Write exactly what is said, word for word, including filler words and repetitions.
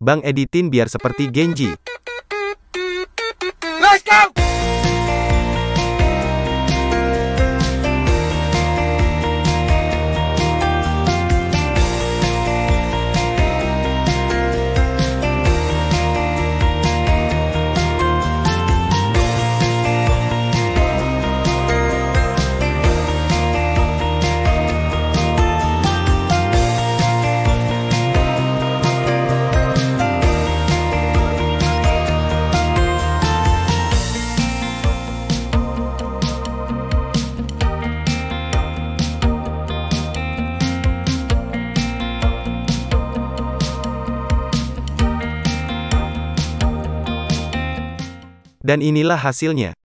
Bang editin biar seperti Genji. Let's go! Dan inilah hasilnya.